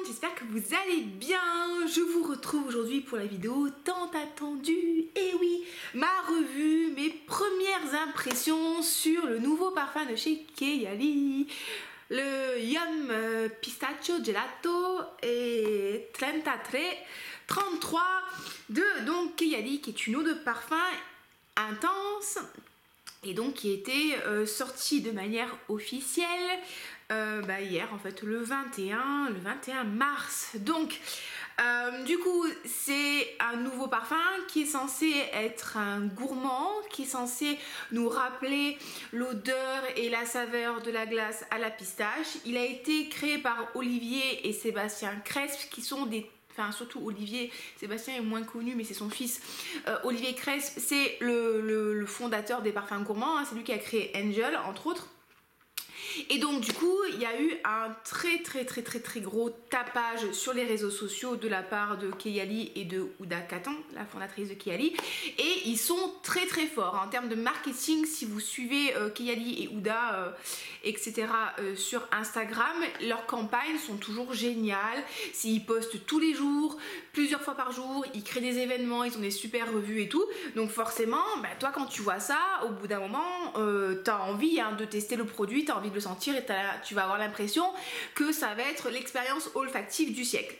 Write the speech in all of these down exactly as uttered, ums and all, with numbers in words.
j'espère que vous allez bien. Je vous retrouve aujourd'hui pour la vidéo tant attendue. Et oui, ma revue, mes premières impressions sur le nouveau parfum de chez Keyali, le Yum Pistachio Gelato et trente-trois de donc Keyali, qui est une eau de parfum intense et donc qui a été euh, sortie de manière officielle euh, bah, hier, en fait, le vingt et un mars. Donc euh, du coup c'est un nouveau parfum qui est censé être un gourmand, qui est censé nous rappeler l'odeur et la saveur de la glace à la pistache. Il a été créé par Olivier et Sébastien Cresp, qui sont des Enfin, surtout Olivier, Sébastien est moins connu, mais c'est son fils. Euh, Olivier Cresp, c'est le, le, le fondateur des parfums gourmands, hein, c'est lui qui a créé Angel, entre autres. Et donc du coup il y a eu un très très très très très gros tapage sur les réseaux sociaux de la part de Keyali et de Huda Kattan, la fondatrice de Keyali, et ils sont très très forts en termes de marketing. Si vous suivez euh, Keyali et Huda euh, etc euh, sur Instagram, leurs campagnes sont toujours géniales. S'ils postent tous les jours, plusieurs fois par jour, ils créent des événements, ils ont des super revues et tout, donc forcément bah, toi quand tu vois ça, au bout d'un moment euh, t'as envie hein, de tester le produit, t'as envie de le sentir et tu vas avoir l'impression que ça va être l'expérience olfactive du siècle.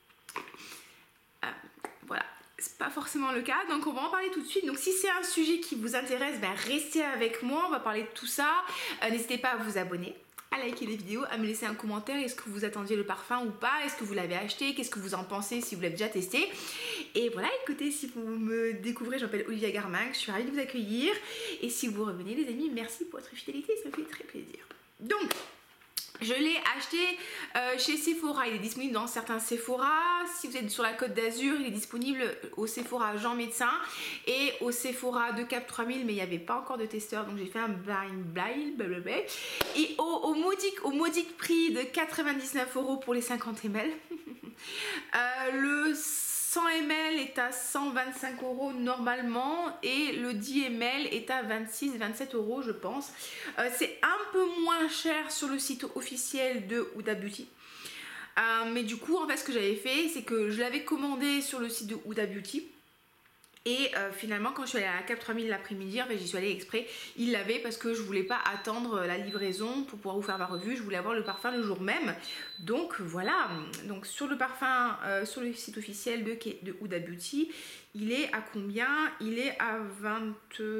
Euh, voilà, c'est pas forcément le cas, donc on va en parler tout de suite. Donc si c'est un sujet qui vous intéresse, ben restez avec moi, on va parler de tout ça. Euh, n'hésitez pas à vous abonner, à liker les vidéos, à me laisser un commentaire. Est-ce que vous attendiez le parfum ou pas? Est-ce que vous l'avez acheté? Qu'est-ce que vous en pensez si vous l'avez déjà testé? Et voilà, écoutez, si vous me découvrez, je m'appelle Olivia Garminck, je suis ravie de vous accueillir. Et si vous revenez les amis, merci pour votre fidélité, ça me fait très plaisir. Donc je l'ai acheté euh, chez Sephora, il est disponible dans certains Sephora. Si vous êtes sur la Côte d'Azur, il est disponible au Sephora Jean Médecin et au Sephora de Cap trois mille, mais il n'y avait pas encore de testeur, donc j'ai fait un blind blind blablabla. Et au, au, modique, au modique prix de quatre-vingt-dix-neuf euros pour les cinquante millilitres. euh, le cent millilitres est à cent vingt-cinq euros normalement et le dix millilitres est à vingt-six vingt-sept euros je pense. Euh, c'est un peu moins cher sur le site officiel de Huda Beauty. Euh, mais du coup en fait ce que j'avais fait, c'est que je l'avais commandé sur le site de Huda Beauty. Et euh, finalement quand je suis allée à la Cap trois mille l'après-midi, en fait j'y suis allée exprès, il l'avait parce que je voulais pas attendre la livraison pour pouvoir vous faire ma revue, je voulais avoir le parfum le jour même. Donc voilà, donc sur le parfum, euh, sur le site officiel de, de Huda Beauty, il est à combien? Il est à vingt,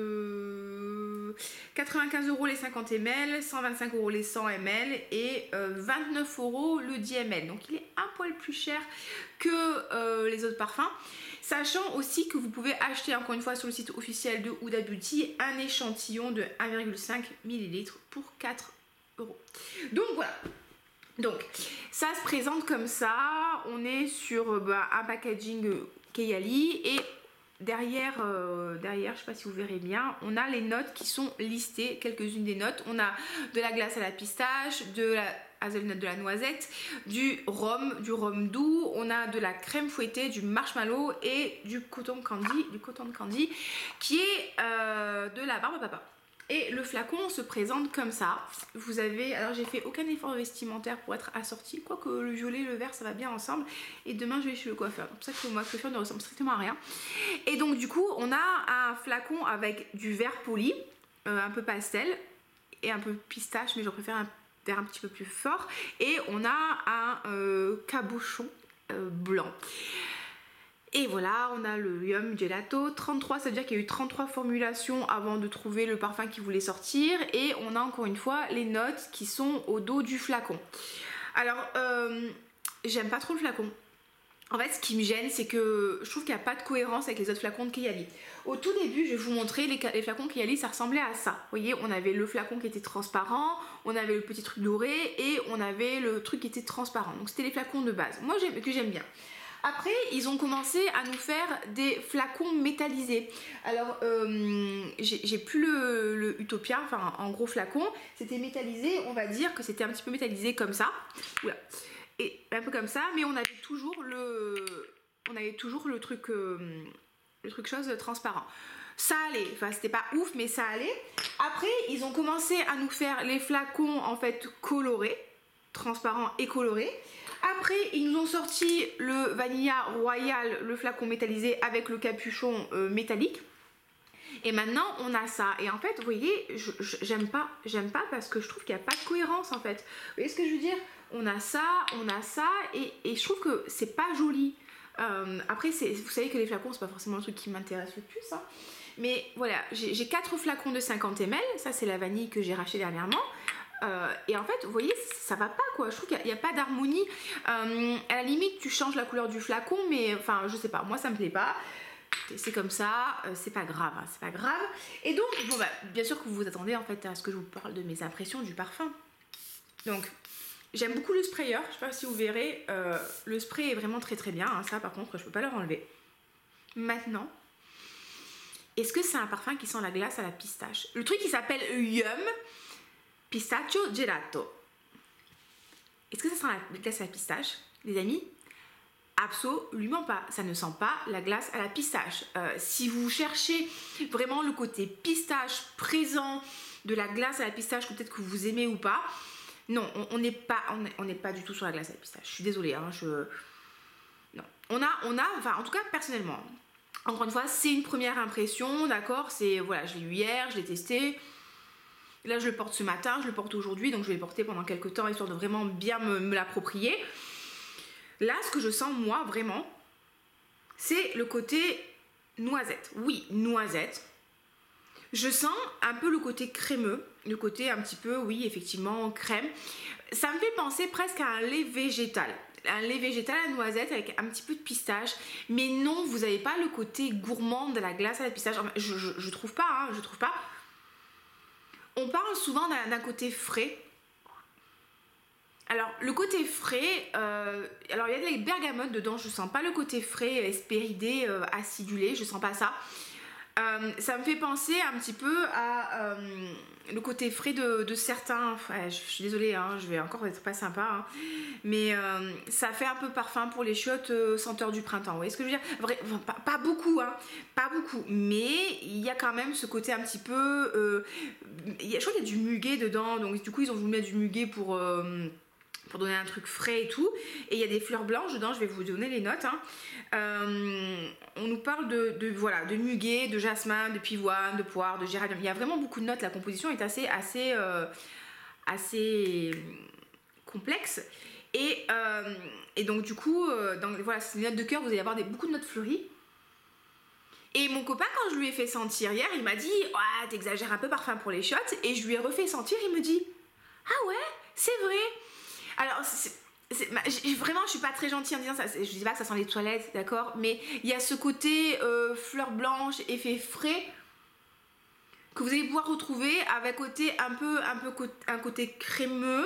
euh, quatre-vingt-quinze euros les cinquante millilitres, cent vingt-cinq euros les cent millilitres et euh, vingt-neuf euros le dix millilitres. Donc il est un poil plus cher que euh, les autres parfums. Sachant aussi que vous pouvez acheter encore une fois sur le site officiel de Huda Beauty un échantillon de un virgule cinq millilitres pour quatre euros. Donc voilà. Donc ça se présente comme ça. On est sur bah, un packaging Keyali et derrière, euh, derrière, je sais pas si vous verrez bien, on a les notes qui sont listées, quelques-unes des notes. On a de la glace à la pistache, de la hazelnut, de la noisette, du rhum, du rhum doux, on a de la crème fouettée, du marshmallow et du cotton candy, du cotton candy qui est euh, de la barbe à papa. Et le flacon se présente comme ça. Vous avez, alors j'ai fait aucun effort vestimentaire pour être assorti, quoique le violet et le vert ça va bien ensemble. Et demain je vais chez le coiffeur, donc c'est pour ça que moi le coiffeur ne ressemble strictement à rien. Et donc du coup on a un flacon avec du vert poli, euh, un peu pastel et un peu pistache, mais je préfère un vert un petit peu plus fort. Et on a un euh, cabochon euh, blanc. Et voilà, on a le Yum Gelato trente-trois, ça veut dire qu'il y a eu trente-trois formulations avant de trouver le parfum qui voulait sortir. Et on a encore une fois les notes qui sont au dos du flacon. Alors, euh, j'aime pas trop le flacon. En fait, ce qui me gêne, c'est que je trouve qu'il n'y a pas de cohérence avec les autres flacons de Keyali. Au tout début, je vais vous montrer les, les flacons Keyali, ça ressemblait à ça. Vous voyez, on avait le flacon qui était transparent, on avait le petit truc doré et on avait le truc qui était transparent. Donc c'était les flacons de base, moi que j'aime bien. Après, ils ont commencé à nous faire des flacons métallisés. Alors, euh, j'ai plus le, le Utopia, enfin en gros flacon, c'était métallisé, on va dire que c'était un petit peu métallisé comme ça. Oula. Et un peu comme ça, mais on avait toujours le, on avait toujours le truc, euh, le truc chose transparent. Ça allait, enfin c'était pas ouf, mais ça allait. Après, ils ont commencé à nous faire les flacons en fait colorés. transparent et coloré. Après, ils nous ont sorti le Vanilla Royal, le flacon métallisé avec le capuchon euh, métallique. Et maintenant, on a ça. Et en fait, vous voyez, j'aime pas, j'aime pas parce que je trouve qu'il n'y a pas de cohérence en fait. Vous voyez ce que je veux dire? On a ça, on a ça, et, et je trouve que c'est pas joli. Euh, après, vous savez que les flacons, c'est pas forcément le truc qui m'intéresse le plus. Hein. Mais voilà, j'ai quatre flacons de cinquante millilitres. Ça, c'est la vanille que j'ai racheté dernièrement. Euh, et en fait, vous voyez, ça va pas quoi. Je trouve qu'il n'y a, a pas d'harmonie. Euh, à la limite, tu changes la couleur du flacon, mais enfin, je sais pas, moi ça me plaît pas. C'est comme ça, euh, c'est pas grave, hein, c'est pas grave. Et donc, bon bah, bien sûr que vous vous attendez en fait à ce que je vous parle de mes impressions du parfum. Donc, j'aime beaucoup le sprayer. Je sais pas si vous verrez, euh, le spray est vraiment très très bien. Hein, ça, par contre, je peux pas leur enlever. Maintenant. Est-ce que c'est un parfum qui sent la glace à la pistache? Le truc qui s'appelle Yum Pistachio Gelato. Est-ce que ça sent la glace à la pistache, les amis? Absolument pas. Ça ne sent pas la glace à la pistache. Euh, si vous cherchez vraiment le côté pistache présent de la glace à la pistache, que peut-être que vous aimez ou pas, non, on n'est pas, on n'est pas du tout sur la glace à la pistache. Je suis désolée. Hein, je... Non. On a, on a, enfin, en tout cas, personnellement. Encore une fois, c'est une première impression, d'accord? C'est, voilà, je l'ai eu hier, je l'ai testé. Là, je le porte ce matin, je le porte aujourd'hui, donc je vais le porter pendant quelques temps, histoire de vraiment bien me, me l'approprier. Là, ce que je sens, moi, vraiment, c'est le côté noisette. Oui, noisette. Je sens un peu le côté crémeux, le côté un petit peu, oui, effectivement, crème. Ça me fait penser presque à un lait végétal. Un lait végétal à noisette avec un petit peu de pistache, mais non, vous n'avez pas le côté gourmand de la glace à la pistache. Enfin, je, je, je trouve pas, hein, je trouve pas. On parle souvent d'un côté frais. Alors, le côté frais, euh, alors il y a des bergamotes dedans, je sens pas le côté frais, espéridé, euh, acidulé, je sens pas ça. Euh, ça me fait penser un petit peu à euh, le côté frais de, de certains. Ouais, je, je suis désolée, hein, je vais encore être pas sympa, hein, mais euh, ça fait un peu parfum pour les chiottes euh, senteurs du printemps. Vous voyez ce que je veux dire? Vrai, enfin, pas, pas beaucoup, hein, pas beaucoup, mais il y a quand même ce côté un petit peu. Euh, y a, je crois qu'il y a du muguet dedans, donc du coup ils ont voulu mettre du muguet pour. Euh, pour donner un truc frais et tout, et il y a des fleurs blanches dedans, je vais vous donner les notes. Hein. Euh, on nous parle de, de, voilà, de muguet, de jasmin, de pivoine, de poire, de géranium. Il y a vraiment beaucoup de notes, la composition est assez, assez, euh, assez complexe. Et, euh, et donc du coup, euh, dans voilà, ces notes de cœur, vous allez avoir des, beaucoup de notes fleuries. Et mon copain, quand je lui ai fait sentir hier, il m'a dit « Ouais, t'exagères un peu parfum pour les shots », et je lui ai refait sentir, il me dit « Ah ouais, c'est vrai ». Alors, c'est, c'est, c'est, vraiment, je suis pas très gentille en disant ça. Je dis pas que ça sent les toilettes, d'accord? Mais il y a ce côté euh, fleur blanche, effet frais, que vous allez pouvoir retrouver avec côté un peu, un peu un côté crémeux.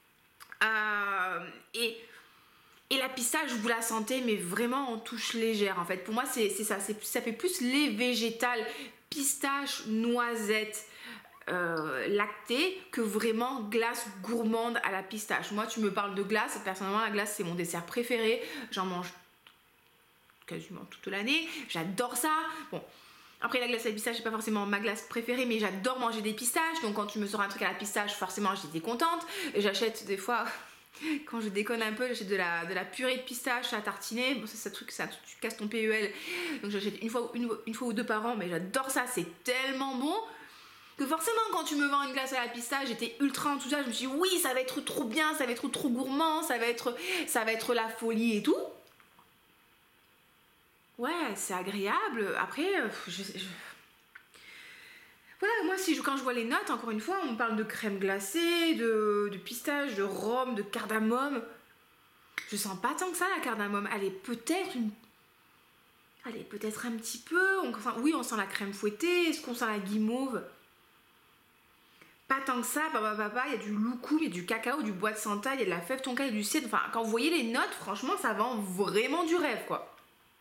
Euh, et, et la pistache, vous la sentez, mais vraiment en touche légère. En fait, pour moi, c'est, c'est ça. C'est, ça fait plus lait végétal, pistache, noisette. Euh, lactée que vraiment glace gourmande à la pistache. Moi, tu me parles de glace, personnellement la glace c'est mon dessert préféré, j'en mange quasiment toute l'année, j'adore ça. Bon, après la glace à la pistache c'est pas forcément ma glace préférée, mais j'adore manger des pistaches, donc quand tu me sors un truc à la pistache, forcément j'étais contente. J'achète des fois, quand je déconne un peu, j'achète de la, de la purée de pistache à tartiner. Bon, c'est ce truc, ça, tu casses ton P E L, donc j'achète une fois, une, une fois ou deux par an, mais j'adore ça, c'est tellement bon que forcément quand tu me vends une glace à la pistache, j'étais ultra enthousiaste, je me suis dit oui, ça va être trop bien, ça va être trop gourmand, ça va être, ça va être la folie et tout. Ouais, c'est agréable. Après, je, je... voilà, moi si je, quand je vois les notes, encore une fois, on parle de crème glacée, de, de pistache, de rhum, de cardamome. Je sens pas tant que ça la cardamome. Elle est peut-être une... Elle est peut-être un petit peu... On sent... Oui, on sent la crème fouettée. Est-ce qu'on sent la guimauve? Pas tant que ça, papa, papa, il y a du loukoum, il y a du cacao, du bois de santal, il y a de la fève tonka, il y a du cèdre. Enfin, quand vous voyez les notes, franchement, ça vend vraiment du rêve, quoi.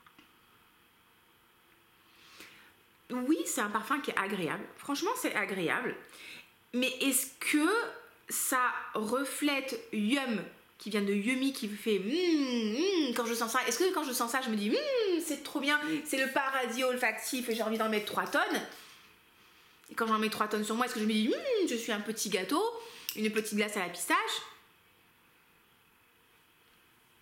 Oui, c'est un parfum qui est agréable. Franchement, c'est agréable. Mais est-ce que ça reflète Yum, qui vient de Yummy, qui fait mmm, mmm, quand je sens ça? Est-ce que quand je sens ça, je me dis mmm, c'est trop bien, c'est le paradis olfactif et j'ai envie d'en mettre trois tonnes? Et quand j'en mets trois tonnes sur moi, est-ce que je me dis mmm, je suis un petit gâteau, une petite glace à la pistache?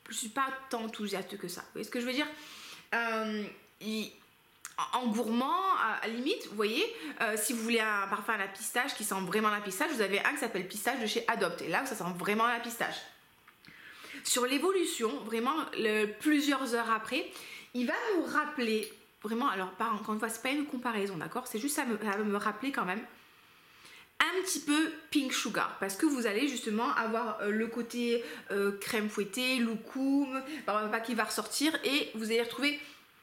je suis pas tant enthousiaste que ça. Vous voyez ce que je veux dire? euh, il, En gourmand, à, à limite, vous voyez, euh, si vous voulez un parfum à la pistache qui sent vraiment la pistache, vous avez un qui s'appelle pistache de chez Adopt. Et là, ça sent vraiment la pistache. Sur l'évolution, vraiment, le, plusieurs heures après, il va me rappeler, vraiment, alors, pas, encore une fois, c'est pas une comparaison, d'accord? C'est juste ça me, ça me rappeler quand même un petit peu Pink Sugar, parce que vous allez justement avoir euh, le côté euh, crème fouettée, loukoum, pas qui va ressortir, et vous allez retrouver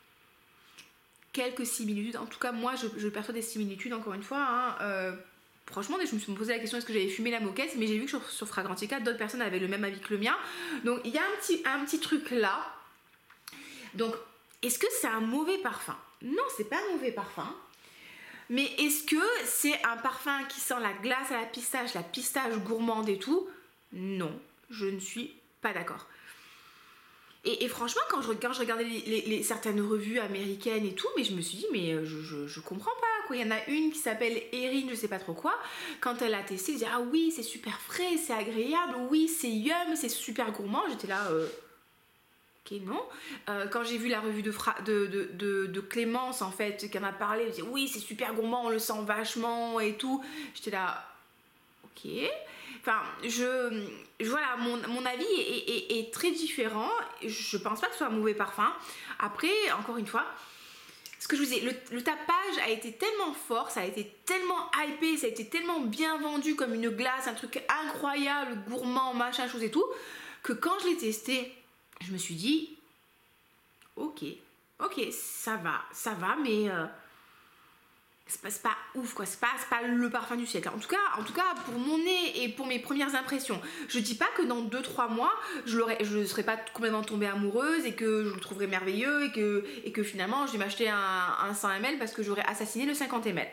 quelques similitudes. En tout cas, moi, je, je perçois des similitudes, encore une fois. Hein, euh, franchement, je me suis posé la question est-ce que j'avais fumé la moquette, mais j'ai vu que sur, sur Fragrantica, d'autres personnes avaient le même avis que le mien. Donc, il y a un petit, un petit truc là. Donc, est-ce que c'est un mauvais parfum? Non, c'est pas un mauvais parfum. Mais est-ce que c'est un parfum qui sent la glace à la pistache, la pistache gourmande et tout? Non, je ne suis pas d'accord. Et, et franchement, quand je, quand je regardais les, les, les, certaines revues américaines et tout, mais je me suis dit, mais je, je, je comprends pas, quoi. Il y en a une qui s'appelle Erin, je sais pas trop quoi. Quand elle a testé, elle dit, ah oui, c'est super frais, c'est agréable, oui, c'est yum, c'est super gourmand. J'étais là, euh, ok, non. Euh, quand j'ai vu la revue de, Fra de, de, de, de Clémence, en fait, qui en a parlé, elle dit, oui, c'est super gourmand, on le sent vachement et tout. J'étais là, ok. Enfin, je, je voilà, mon, mon avis est, est, est très différent. Je pense pas que ce soit un mauvais parfum. Après, encore une fois, ce que je vous disais, le, le tapage a été tellement fort, ça a été tellement hypé, ça a été tellement bien vendu comme une glace, un truc incroyable, gourmand, machin, chose et tout, que quand je l'ai testé, je me suis dit, ok, ok, ça va, ça va, mais... Euh, c'est pas, pas ouf quoi, c'est pas, pas le parfum du siècle. En tout cas, en tout cas pour mon nez et pour mes premières impressions, je dis pas que dans deux trois mois je ne serais pas complètement tombée amoureuse et que je le trouverais merveilleux et que, et que finalement je vais m'acheter un, un cent millilitres parce que j'aurais assassiné le cinquante millilitres.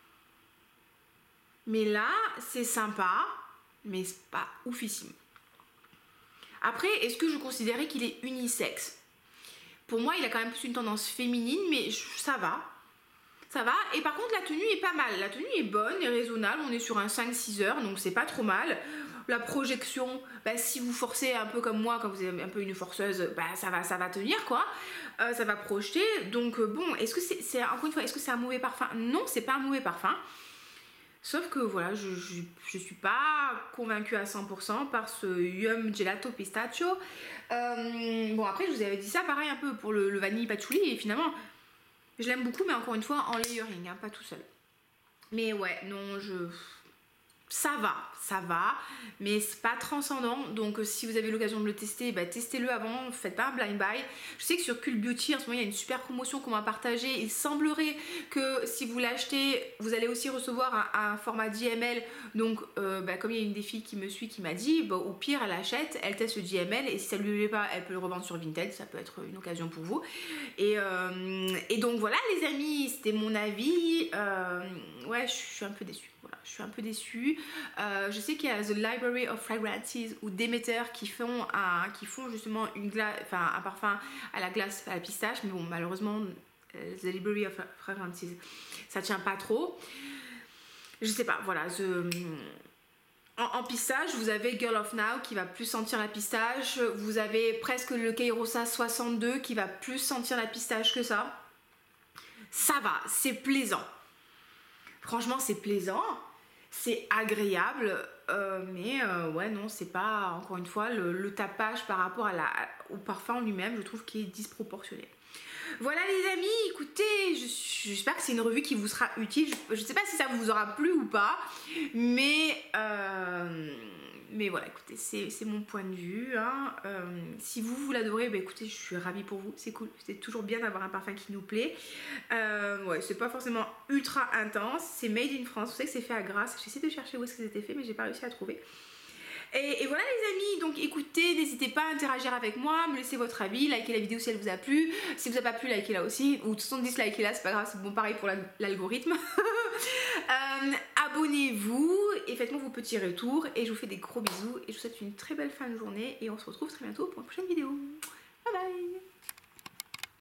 Mais là c'est sympa, mais c'est pas oufissime. Après, est-ce que je considérais qu'il est unisexe? Pour moi il a quand même plus une tendance féminine, mais ça va. Ça va, et par contre la tenue est pas mal, la tenue est bonne et raisonnable, on est sur un cinq six heures donc c'est pas trop mal. La projection, bah, si vous forcez un peu comme moi, quand vous êtes un peu une forceuse, bah, ça, va, ça va tenir quoi, euh, ça va projeter. Donc euh, bon, est-ce que c'est, c'est encore une fois, est-ce que c'est un mauvais parfum? Non, c'est pas un mauvais parfum. Sauf que voilà, je, je, je suis pas convaincue à cent pour cent par ce Yum Gelato Pistachio. Euh, bon après je vous avais dit ça pareil un peu pour le, le vanille patchouli et finalement... Je l'aime beaucoup, mais encore une fois, en layering, hein, pas tout seul. Mais ouais, non, je... Ça va, ça va, mais c'est pas transcendant. Donc, si vous avez l'occasion de le tester, bah, testez-le avant, faites pas un blind buy. Je sais que sur Cult Beauty, en ce moment, il y a une super promotion qu'on m'a partagée. Il semblerait que si vous l'achetez, vous allez aussi recevoir un, un format D M L. Donc, euh, bah, comme il y a une des filles qui me suit qui m'a dit, bah, au pire, elle achète, elle teste le D M L et si ça lui plaît pas, elle peut le revendre sur Vinted. Ça peut être une occasion pour vous. Et, euh, et donc, voilà, les amis, c'était mon avis. Euh, ouais, je suis un peu déçue. Voilà, je suis un peu déçue. Euh, je sais qu'il y a The Library of Fragrances ou Demeter qui font, un, qui font justement une glace, enfin, un parfum à la glace à la pistache, mais bon, malheureusement, euh, The Library of Fragrances, ça tient pas trop. Je sais pas, voilà. Je... En, en pistache, vous avez Girl of Now qui va plus sentir la pistache. Vous avez presque le Kairosa soixante-deux qui va plus sentir la pistache que ça. Ça va, c'est plaisant. Franchement, c'est plaisant, c'est agréable, euh, mais euh, ouais, non, c'est pas, encore une fois, le, le tapage par rapport à la, au parfum en lui-même, je trouve qu'il est disproportionné. Voilà les amis, écoutez, j'espère que c'est une revue qui vous sera utile. Je ne sais pas si ça vous aura plu ou pas, mais, euh, mais voilà, écoutez, c'est mon point de vue. Hein. Euh, si vous, vous l'adorez, bah, écoutez, je suis ravie pour vous, c'est cool. C'est toujours bien d'avoir un parfum qui nous plaît. Euh, ouais, c'est pas forcément ultra intense, c'est made in France, vous savez que c'est fait à Grasse. J'essaie de chercher où est-ce que c'était fait, mais j'ai pas réussi à trouver. Et, et voilà les amis, donc écoutez, n'hésitez pas à interagir avec moi, me laisser votre avis, likez la vidéo si elle vous a plu, si vous a pas plu, likez-la aussi, ou soixante-dix likez-la, c'est pas grave, c'est bon pareil pour l'algorithme. euh, Abonnez-vous et faites-moi vos petits retours et je vous fais des gros bisous et je vous souhaite une très belle fin de journée et on se retrouve très bientôt pour une prochaine vidéo.